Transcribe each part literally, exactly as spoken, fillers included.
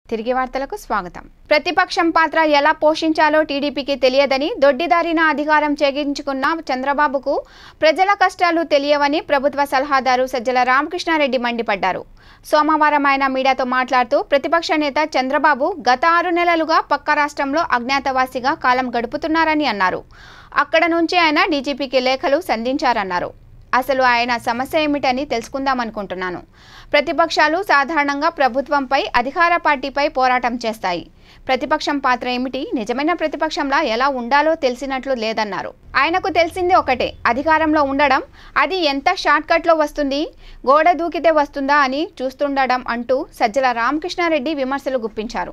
తిరిగి వార్తలకు స్వాగతం. ప్రతిపక్షం పాత్ర ఎలా పోషించాలో టీడీపీకి తెలియదని దొడ్డిదారిన అధికారం చేగించుకున్న చంద్రబాబుకు ప్రజల కష్టాలు తెలియవని ప్రభుత్వ సలహాదారు సజ్జల రామకృష్ణారెడ్డి మండిపడ్డారు. సోమవారం ఆయన మీడియాతో మాట్లాడుతూ ప్రతిపక్ష నేత చంద్రబాబు గత ఆరు నెలలుగా పక్క రాష్ట్రంలో అజ్ఞాతవాసిగా కాలం గడుపుతున్నారని అన్నారు. అక్కడ నుంచి ఆయన డీజీపీకి లేఖలు సంధించారన్నారు. అసలు ఆయన సమస్య ఏమిటని తెలుసుకుందామనుకుంటున్నాను. ప్రతిపక్షాలు సాధారణంగా ప్రభుత్వంపై అధికార పార్టీపై పోరాటం చేస్తాయి. ప్రతిపక్షం పాత్ర ఏమిటి, నిజమైన ప్రతిపక్షంలా ఎలా ఉండాలో తెలిసినట్లు లేదన్నారు. ఆయనకు తెలిసింది ఒకటే, అధికారంలో ఉండడం. అది ఎంత షార్ట్ కట్లో వస్తుంది, గోడ దూకితే వస్తుందా అని చూస్తుండడం అంటూ సజ్జల రామకృష్ణారెడ్డి విమర్శలు గుప్పించారు.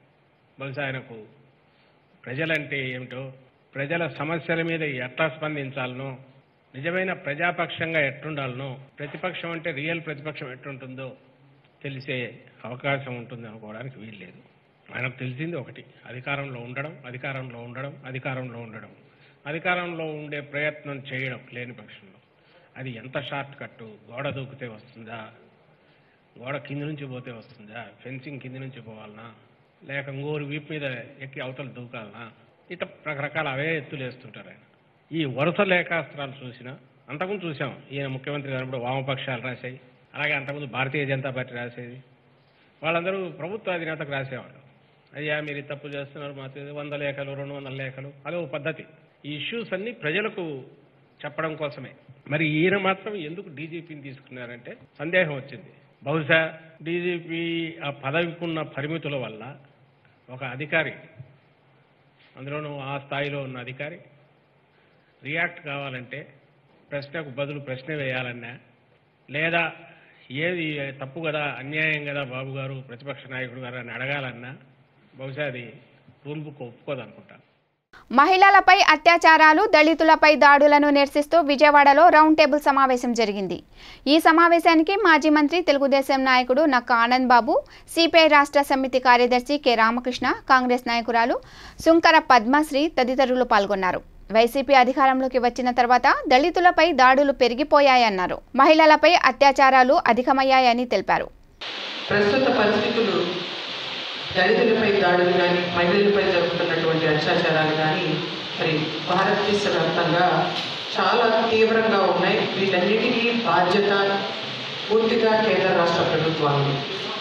ప్రజలంటే ఏమిటో, ప్రజల సమస్యల మీద ఎట్లా స్పందించాలనో, నిజమైన ప్రజాపక్షంగా ఎట్టుండాలనో, ప్రతిపక్షం అంటే రియల్ ప్రతిపక్షం ఎట్టుంటుందో తెలిసే అవకాశం ఉంటుంది అనుకోవడానికి వీల్లేదు. ఆయనకు తెలిసింది ఒకటి, అధికారంలో ఉండడం అధికారంలో ఉండడం అధికారంలో ఉండడం అధికారంలో ఉండే ప్రయత్నం చేయడం లేని పక్షంలో అది ఎంత షార్ట్ కట్టు, గోడ దూకితే వస్తుందా, గోడ కింది నుంచి పోతే వస్తుందా, ఫెన్సింగ్ కింది నుంచి పోవాలనా, లేక ఇంకోరు వీపు మీద ఎక్కి అవతల దూకాలనా, ఇట్లా రకరకాల అవే ఎత్తులు వేస్తుంటారు ఆయన. ఈ వరుస లేఖాస్త్రాలు చూసినా అంతకుముందు చూసాం. ఈయన ముఖ్యమంత్రి గారు వామపక్షాలు రాశాయి, అలాగే అంతకుముందు భారతీయ జనతా పార్టీ రాసేది. వాళ్ళందరూ ప్రభుత్వ అధినేతకు రాసేవాళ్ళు, అయ్యా మీరు తప్పు చేస్తున్నారు, మా వంద లేఖలు రెండు వందల లేఖలు, అదో పద్ధతి. ఈ ఇష్యూస్ అన్ని ప్రజలకు చెప్పడం కోసమే. మరి ఈయన మాత్రం ఎందుకు డీజీపీని తీసుకున్నారంటే సందేహం వచ్చింది. బహుశా డీజీపీ ఆ పదవికున్న పరిమితుల వల్ల ఒక అధికారి, అందులోనూ ఆ స్థాయిలో ఉన్న అధికారి రియాక్ట్ కావాలంటే ప్రశ్నకు బదులు ప్రశ్న వేయాలన్నా, లేదా ఏది తప్పు కదా, అన్యాయం కదా బాబు గారు, ప్రతిపక్ష నాయకుడు గారు అని అడగాలన్నా బహుశా అది రూల్ బుక్ ఒప్పుకోదనుకుంటా. మహిళలపై అత్యాచారాలు, దళితులపై దాడులను నిరసిస్తూ విజయవాడలో రౌండ్ టేబుల్ సమావేశం జరిగింది. ఈ సమావేశానికి మాజీ మంత్రి, తెలుగుదేశం నాయకుడు నక్క ఆనంద్ బాబు, సిపిఐ రాష్ట్ర సమితి కార్యదర్శి కె రామకృష్ణ, కాంగ్రెస్ నాయకురాలు సుంకర పద్మశ్రీ తదితరులు పాల్గొన్నారు. వైసీపీ అధికారంలోకి వచ్చిన తర్వాత దళితులపై దాడులు పెరిగిపోయాయన్నారు. మహిళలపై అత్యాచారాలు అధికమయ్యాయని తెలిపారు. ప్రస్తుత పరిస్థితులు దళితులపై దాడులు కానీ, మహిళలపై జరుగుతున్నటువంటి అత్యాచారాలు కానీ మరి భారతదేశ వ్యాప్తంగా చాలా తీవ్రంగా ఉన్నాయి. వీటన్నిటికీ బాధ్యత పూర్తిగా కేంద్ర రాష్ట్ర ప్రభుత్వాలు.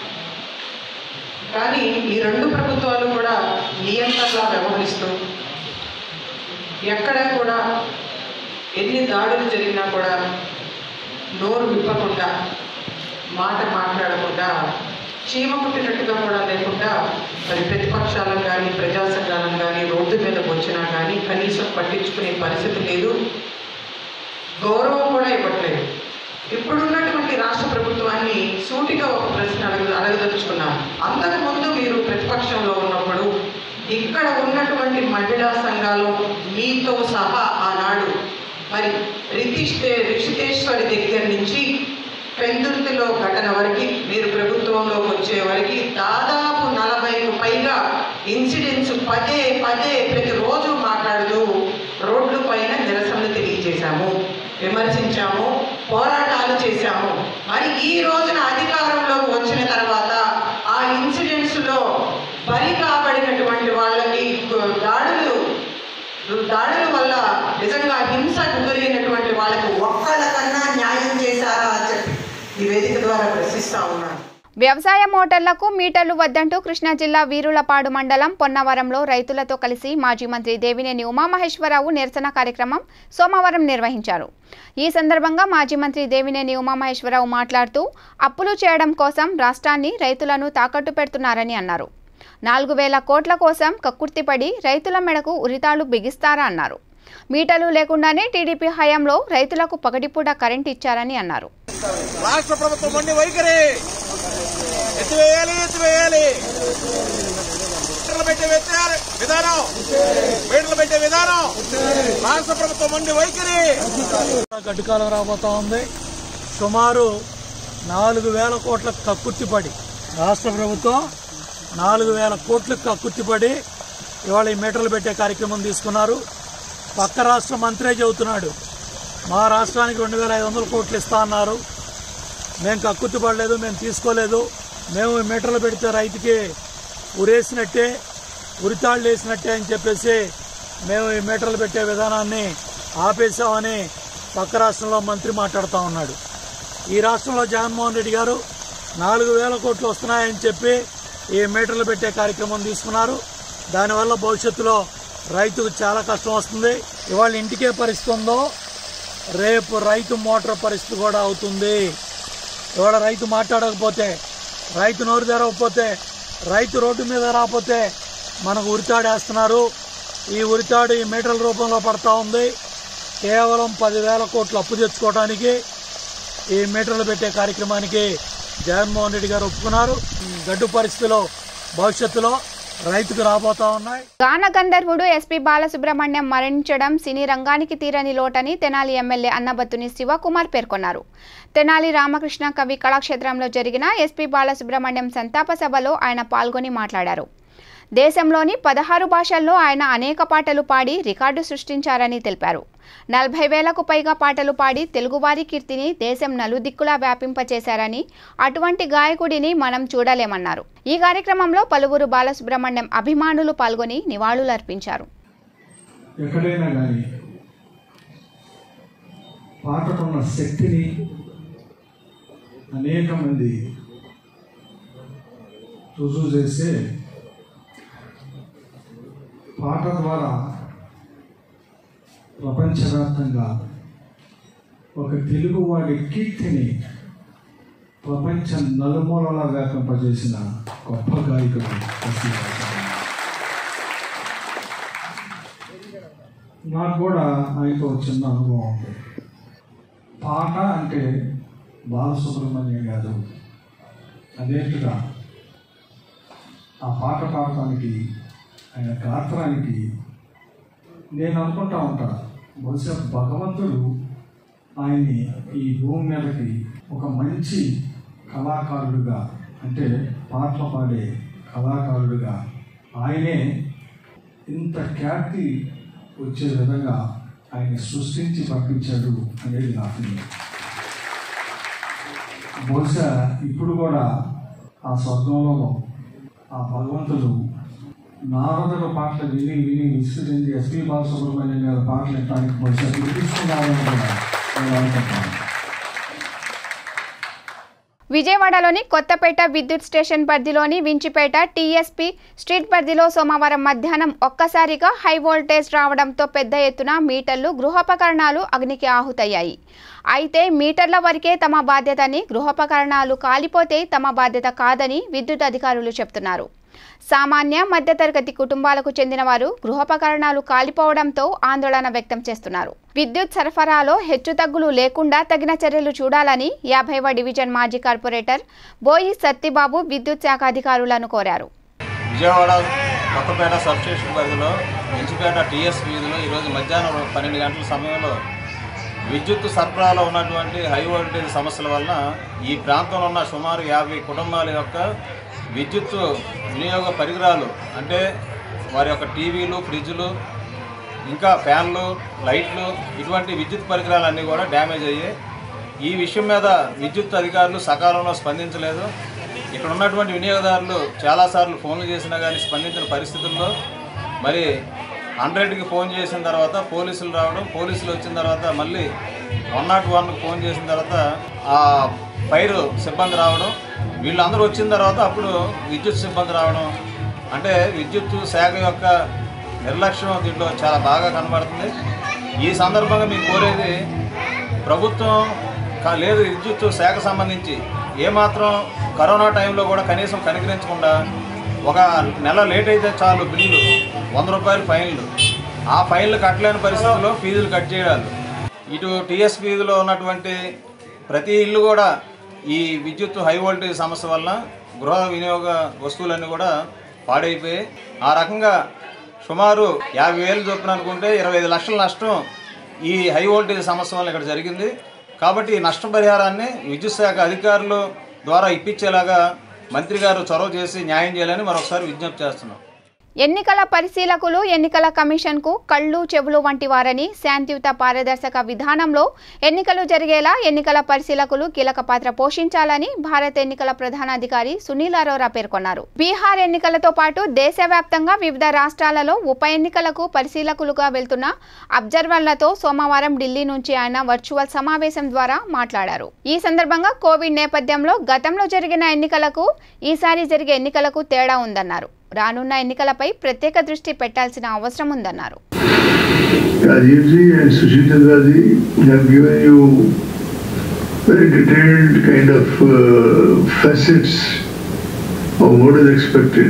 కానీ ఈ రెండు ప్రభుత్వాలు కూడా నియంత్రణలా వ్యవహరిస్తూ ఎక్కడ కూడా ఎన్ని దాడులు జరిగినా కూడా నోరు విప్పకుండా, మాట మాట్లాడకుండా, చీమ పుట్టినట్టుగా కూడా లేకుండా మరి ప్రతిపక్షాలను కానీ ప్రజా సంఘాలను కానీ రోడ్డు మీదకు వచ్చినా కానీ కనీసం పట్టించుకునే పరిస్థితి లేదు, గౌరవం కూడా ఇవ్వట్లేదు. ఇప్పుడున్నటువంటి రాష్ట్ర ప్రభుత్వాన్ని సూటిగా ఒక ప్రశ్న అడగ అడగదలుచుకున్నాను. అంతకుముందు మీరు ప్రతిపక్షంలో ఉన్నప్పుడు ఇక్కడ ఉన్నటువంటి మహిళా సంఘాలు మీతో సహా ఆనాడు మరి రితిష్టే రిషితేశ్వరి దగ్గర నుంచి పెందుర్తిలో ఘటన వరకు మీరు ప్రభుత్వంలోకి వచ్చే వరకు దాదాపు నలభైకు పైగా ఇన్సిడెంట్స్ పదే పదే ప్రతిరోజు మాట్లాడుతూ రోడ్ల పైన నిరసనలు తెలియజేశాము, విమర్శించాము, పోరాటాలు చేశాము. మరి ఈ రోజున అధికారంలోకి వచ్చిన తర్వాత ఆ ఇన్సిడెంట్స్లో బలి కాబడినటువంటి వాళ్ళకి దాడులు దాడుల వల్ల నిజంగా హింసకు గురైనటువంటి వాళ్ళకు ఒక్కళ్ళకన్నా న్యాయం చేశారా అని చెప్పి ఈ వేదిక ద్వారా ప్రశ్నిస్తా ఉన్నాను. వ్యవసాయ మోటార్లకు మీటర్లు వద్దంటూ కృష్ణా జిల్లా వీరులపాడు మండలం పొన్నవరంలో రైతులతో కలిసి మాజీ మంత్రి దేవినేని ఉమామహేశ్వరరావు నిరసన కార్యక్రమం సోమవారం నిర్వహించారు. ఈ సందర్భంగా మాజీ మంత్రి దేవినేని ఉమామహేశ్వరరావు మాట్లాడుతూ అప్పులు చేయడం కోసం రాష్ట్రాన్ని, రైతులను తాకట్టు పెడుతున్నారని అన్నారు. నాలుగు వేల కోట్ల కోసం కక్కుర్తిపడి రైతుల మెడకు ఉరితాళ్లు బిగిస్తారా అన్నారు. మీటర్లు లేకుండానే టీడీపీ హయాంలో రైతులకు పగటిపూట కరెంట్ ఇచ్చారని అన్నారు. రాష్ట్ర ప్రభుత్వం మొండి వైఖరి ఎత్తివేయాలి ఎత్తివేయాలి పెట్టే విధానం మీటర్లు పెట్టే విధానం రాష్ట్ర ప్రభుత్వం మొండి వైఖరి. గడ్డుకాలం రాబోతా ఉంది. సుమారు నాలుగు వేల కోట్ల కక్కుర్తిపడి రాష్ట్ర ప్రభుత్వం నాలుగు వేల కోట్లకు కక్కుర్తిపడి ఇవాళ ఈ మీటర్లు పెట్టే కార్యక్రమం తీసుకున్నారు. పక్క రాష్ట్ర మంత్రే చెబుతున్నాడు, మా రాష్ట్రానికి రెండు వేల ఐదు వందల కోట్లు ఇస్తా అన్నారు, మేము కక్కుర్తిపడలేదు, మేము తీసుకోలేదు, మేము మీటర్లు పెడితే రైతుకి ఉరేసినట్టే ఉరితాళ్ళు వేసినట్టే అని చెప్పేసి మేము ఈ మీటర్లు పెట్టే విధానాన్ని ఆపేశామని పక్క రాష్ట్రంలో మంత్రి మాట్లాడుతూ ఉన్నాడు. ఈ రాష్ట్రంలో జగన్మోహన్ రెడ్డి గారు నాలుగు వేల కోట్లు వస్తున్నాయని చెప్పి ఈ మీటర్లు పెట్టే కార్యక్రమం తీసుకున్నారు. దానివల్ల భవిష్యత్తులో రైతుకు చాలా కష్టం వస్తుంది. ఇవాళ ఇంటికే పరిస్థితి ఉందో రేపు రైతు మోటార్ పరిస్థితి కూడా అవుతుంది. ఇవాళ రైతు మాట్లాడకపోతే, రైతు నోరు తెరవకపోతే, రైతు రోడ్డు మీద రాకపోతే మనకు ఉరితాడేస్తున్నారు. ఈ ఉరితాడు ఈ మీటర్ల రూపంలో పడతా ఉంది. కేవలం పదివేల కోట్లు అప్పు తెచ్చుకోవడానికి ఈ మీటర్లు పెట్టే కార్యక్రమానికి జగన్మోహన్ రెడ్డి గారు ఒప్పుకున్నారు. గడ్డు పరిస్థితిలో భవిష్యత్తులో రైతుకు రాబోతా ఉన్నాయి. గాన గంధర్వుడు ఎస్పీ బాలసుబ్రహ్మణ్యం మరణించడం సినీ రంగానికి తీరని లోటని తెనాలి ఎమ్మెల్యే అన్నబత్తుని శివకుమార్ పేర్కొన్నారు. తెనాలి రామకృష్ణ కవి కళాక్షేత్రంలో జరిగిన ఎస్పీ బాలసుబ్రహ్మణ్యం సంతాప సభలో ఆయన పాల్గొని మాట్లాడారు. దేశంలోని పదహారు భాషల్లో ఆయన అనేక పాటలు పాడి రికార్డు సృష్టించారని తెలిపారు. నలభై వేలకు పైగా పాటలు పాడి తెలుగువారి కీర్తిని దేశం నలుదిక్కులా వ్యాపింపచేశారని, అటువంటి గాయకుడిని మనం చూడలేమన్నారు. ఈ కార్యక్రమంలో పలువురు బాలసుబ్రహ్మణ్యం అభిమానులు పాల్గొని నివాళులర్పించారు. ఎక్కడైనా కానీ పాటకున్న శక్తిని అనేక మంది రుజువు చేస్తే పాట ద్వారా ప్రపంచవ్యాప్తంగా ఒక తెలుగువాడి కీర్తిని ప్రపంచ నలుమూలలా వ్యాపింపజేసిన గొప్ప గాయకుడు. నాకు కూడా ఆయనతో చిన్న అనుభవం ఉంది. పాట అంటే బాలసుబ్రహ్మణ్యం కాదు, అదేంటిగా ఆ పాట పాడటానికి ఆయన గాత్రానికి నేను అనుకుంటా ఉంటా, బహుశా భగవంతుడు ఆయన్ని ఈ భూమి మీదకి ఒక మంచి కళాకారుడుగా, అంటే పాటలు పాడే కళాకారుడుగా ఆయనే ఇంత ఖ్యాతి వచ్చే విధంగా ఆయన సృష్టించి పంపించాడు అనేది నా ఫీలింగ్. బహుశా ఇప్పుడు కూడా ఆ స్వర్గంలో ఆ భగవంతుడు నారదుల పాటలు విని విని విసిరించి ఎస్పీ బాలసుబ్రహ్మణ్యం గారి పాటలు ఎట్టడానికి బహుశా గుర్తిస్తున్నారని కూడా నేను అనుకుంటున్నాను. విజయవాడలోని కొత్తపేట విద్యుత్ స్టేషన్ పరిధిలోని వించిపేట టీఎస్పీ స్ట్రీట్ పరిధిలో సోమవారం మధ్యాహ్నం ఒక్కసారిగా హై వోల్టేజ్ రావడంతో పెద్ద ఎత్తున మీటర్లు, గృహోపకరణాలు అగ్నికి ఆహుతయ్యాయి. అయితే మీటర్ల వరకే తమ బాధ్యతని, గృహోపకరణాలు కాలిపోతే తమ బాధ్యత కాదని విద్యుత్ అధికారులు చెబుతున్నారు. సామాన్య మధ్యతరగతి కుటుంబాలకు చెందిన వారు గృహోపకరణాలు కాలిపోవడంతో ఆందోళన వ్యక్తం చేస్తున్నారు. విద్యుత్ సరఫరాలో హెచ్చుతగ్గులు లేకుండా తగిన చర్యలు చూడాలని యాభైవ డివిజన్ మాజీ కార్పొరేటర్ బోయి సత్తిబాబు విద్యుత్ శాఖ అధికారులను కోరారు. విజయవాడ కొత్తపేట సబ్స్టేషన్ పరిధిలో వించిపేట టీఎస్ వీధిలో ఈరోజు మధ్యాహ్నం పన్నెండు గంటల సమయంలో విద్యుత్ సరఫరాలో ఉన్నటువంటి హై వోల్టేజ్ సమస్యల వలన ఈ ప్రాంతంలో ఉన్న సుమారు యాభై కుటుంబాల యొక్క విద్యుత్ వినియోగ పరికరాలు, అంటే వారి యొక్క టీవీలు, ఫ్రిడ్జ్లు, ఇంకా ఫ్యాన్లు, లైట్లు, ఇటువంటి విద్యుత్ పరికరాలన్నీ కూడా డ్యామేజ్ అయ్యాయి. ఈ విషయం మీద విద్యుత్ అధికారులు సకాలంలో స్పందించలేదు. ఇక్కడ ఉన్నటువంటి వినియోగదారులు చాలాసార్లు ఫోన్లు చేసినా కానీ స్పందించిన పరిస్థితుల్లో మరి హండ్రెడ్కి ఫోన్ చేసిన తర్వాత పోలీసులు రావడం, పోలీసులు వచ్చిన తర్వాత మళ్ళీ వన్ నాట్ వన్కి ఫోన్ చేసిన తర్వాత ఆ ఫైర్ సిబ్బంది రావడం, వీళ్ళందరూ వచ్చిన తర్వాత అప్పుడు విద్యుత్ సిబ్బంది రావడం, అంటే విద్యుత్ శాఖ యొక్క నిర్లక్ష్యం దీంట్లో చాలా బాగా కనబడుతుంది. ఈ సందర్భంగా మీకు కోరేది, ప్రభుత్వం లేదు విద్యుత్ శాఖ సంబంధించి ఏమాత్రం కరోనా టైంలో కూడా కనీసం కనికరించకుండా ఒక నెల లేట్ అయితే చాలు బిల్లు వంద రూపాయలు ఫైన్లు, ఆ ఫైన్లు కట్టలేని పరిస్థితుల్లో ఫీజులు కట్ చేయడాలు. ఇటు టీఎస్ ఫీజులో ఉన్నటువంటి ప్రతి ఇల్లు కూడా ఈ విద్యుత్ హై వోల్టేజ్ సమస్య వల్ల గృహ వినియోగ వస్తువులన్నీ కూడా పాడైపోయాయి. ఆ రకంగా సుమారు యాభై వేలు చొప్పున అనుకుంటే ఇరవై ఐదు లక్షల నష్టం ఈ హై వోల్టేజ్ సమస్య వల్ల ఇక్కడ జరిగింది. కాబట్టి ఈ నష్టపరిహారాన్ని విద్యుత్ శాఖ అధికారులు ద్వారా ఇప్పించేలాగా మంత్రి గారు చొరవ చేసి న్యాయం చేయాలని మరొకసారి విజ్ఞప్తి చేస్తున్నాం. ఎన్నికల పరిశీలకులు ఎన్నికల కమిషన్కు కళ్ళు చెవులు వంటి వారని శాంతియుత పారదర్శక విధానంలో ఎన్నికలు జరిగేలా ఎన్నికల పరిశీలకులు కీలక పాత్ర పోషించాలని భారత ఎన్నికల ప్రధానాధికారి సునీల్ అరోరా పేర్కొన్నారు. బీహార్ ఎన్నికలతో పాటు దేశవ్యాప్తంగా వివిధ రాష్ట్రాలలో ఉప ఎన్నికలకు పరిశీలకులుగా వెళ్తున్న అబ్జర్వర్లతో సోమవారం ఢిల్లీ నుంచి ఆయన వర్చువల్ సమావేశం ద్వారా మాట్లాడారు. ఈ సందర్భంగా కోవిడ్ నేపథ్యంలో గతంలో జరిగిన ఎన్నికలకు ఈసారి జరిగే ఎన్నికలకు తేడా ఉందన్నారు. రానున్న ఎన్నికలపై ప్రత్యేక దృష్టి పెట్టాల్సిన అవసరం ఉందన్నారు. Rajiv ji and Sushil Chandra ji have given you very detailed kind of uh, facets of what is expected.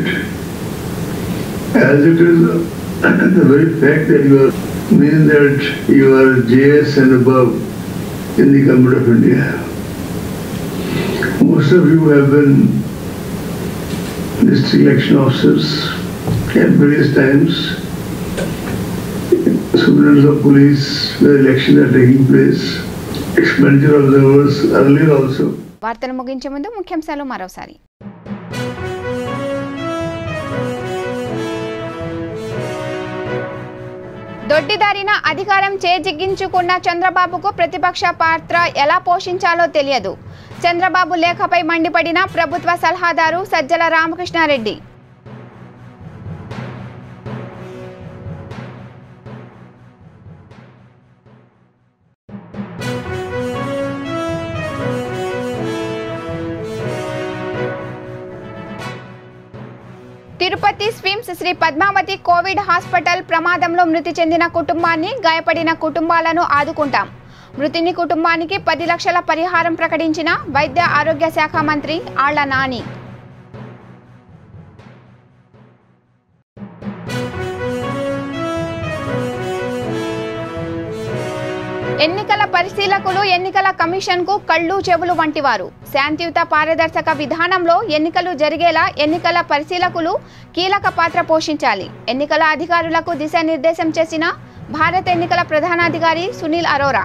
As it is, the very fact that you are mean that you are J S and above in the government of India. Most of you have been district election officers at various times, superintendents of police where elections are taking place, expenditure observers earlier also. వార్తలు ముగించే ముందు ముఖ్యాంశాలు మరోసారి. దొడ్డిదారిన అధికారం చేజిగ్గించుకున్న చంద్రబాబుకు ప్రతిపక్ష పాత్ర ఎలా పోషించాలో తెలియదు. చంద్రబాబు లేఖపై మండిపడిన ప్రభుత్వ సలహాదారు Sajjala Ramakrishna Reddy. Tirupati SVIMS Sri Padmavathi covid hospital ప్రమాదంలో మృతి చెందిన కుటుంబాన్ని గాయపడిన కుటుంబాలను ఆదుకుంటాం. మృతుని కుటుంబానికి పది లక్షల పరిహారం ప్రకటించిన వైద్య ఆరోగ్య శాఖ మంత్రి ఆళ్ల నాని. ఎన్నికల పరిశీలకులు ఎన్నికల కమిషన్కు కళ్ళు చెవులు వంటివారు. శాంతియుత పారదర్శక విధానంలో ఎన్నికలు జరిగేలా ఎన్నికల పరిశీలకులు కీలక పాత్ర పోషించాలి. ఎన్నికల అధికారులకు దిశానిర్దేశం చేసిన భారత ఎన్నికల ప్రధానాధికారి సునీల్ అరోరా.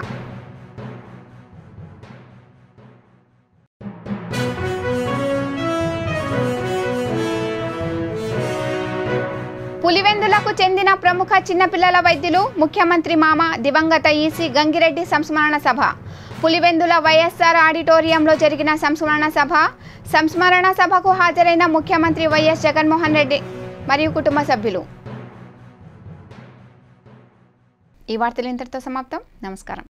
పులివెందులకు చెందిన ప్రముఖ చిన్నపిల్లల వైద్యులు ముఖ్యమంత్రి మామ దివంగత ఈసీ గంగిరెడ్డి సంస్మరణ సభ. పులివెందుల వైఎస్ఆర్ ఆడిటోరియంలో జరిగిన సంస్మరణ సభ సంస్మరణ సభకు హాజరైన ముఖ్యమంత్రి వైఎస్ జగన్మోహన్ రెడ్డి మరియు కుటుంబ సభ్యులు. ఈ వార్తలు ఇంతటితో సమాప్తం. నమస్కారం.